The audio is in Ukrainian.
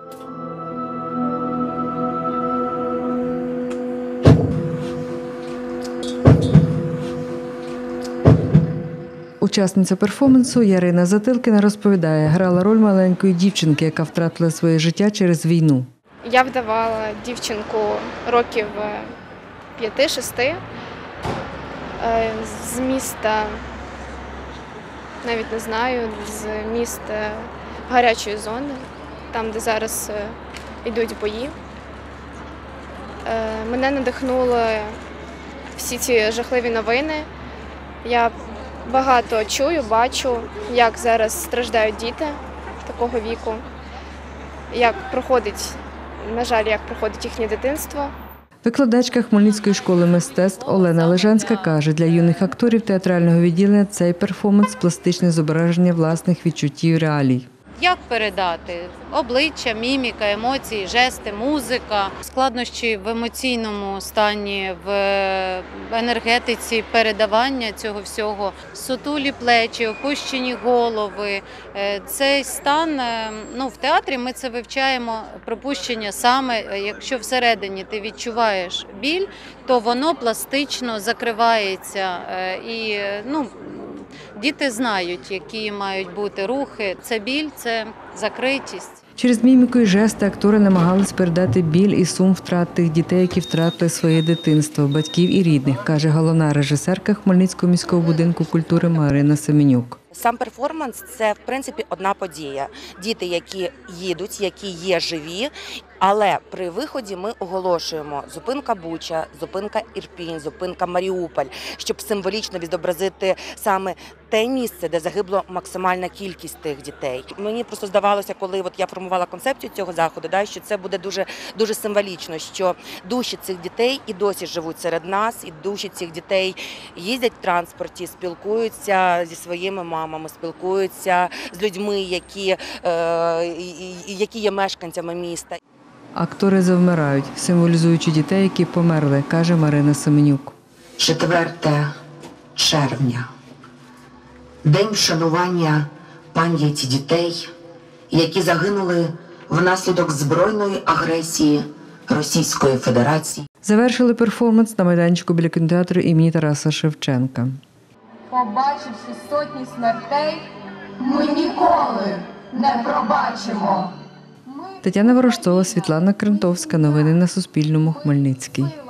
Учасниця перформансу Ярина Затилкіна розповідає, грала роль маленької дівчинки, яка втратила своє життя через війну. Я вдавала дівчинку років 5-6 з міста, навіть не знаю, з міста гарячої зони, там, де зараз йдуть бої. Мене надихнули всі ці жахливі новини. Я багато чую, бачу, як зараз страждають діти такого віку, як проходить, на жаль, як проходить їхнє дитинство. Викладачка Хмельницької школи мистецтв Олена Лежанська каже, для юних акторів театрального відділення цей перформанс – пластичне зображення власних відчуттів і реалій. Як передати? Обличчя, міміка, емоції, жести, музика, складнощі в емоційному стані, в енергетиці передавання цього всього, сутулі плечі, опущені голови. Цей стан, в театрі ми це вивчаємо, пропущення саме, якщо всередині ти відчуваєш біль, то воно пластично закривається і, діти знають, які мають бути рухи. Це біль, це закритість. Через міміку і жести актори намагались передати біль і сум втрат тих дітей, які втратили своє дитинство, батьків і рідних, каже головна режисерка Хмельницького міського будинку культури Марина Семенюк. Сам перформанс – це, в принципі, одна подія. Діти, які їдуть, які є живі, але при виході ми оголошуємо зупинка Буча, зупинка Ірпінь, зупинка Маріуполь, щоб символічно відобразити саме те місце, де загибло максимальна кількість тих дітей. Мені просто здавалося, коли я формувала концепцію цього заходу, що це буде дуже символічно, що душі цих дітей і досі живуть серед нас, і душі цих дітей їздять в транспорті, спілкуються зі своїми мамами, спілкуються з людьми, які є мешканцями міста. Актори завмирають, символізуючи дітей, які померли, каже Марина Семенюк. 4 червня. День вшанування пам'яті дітей, які загинули внаслідок збройної агресії Російської Федерації. Завершили перформанс на майданчику біля кінотеатру імені Тараса Шевченка. Побачивши сотні смертей, ми ніколи не пробачимо. Тетяна Ворожцова, Світлана Крентовська. Новини на Суспільному. Хмельницький.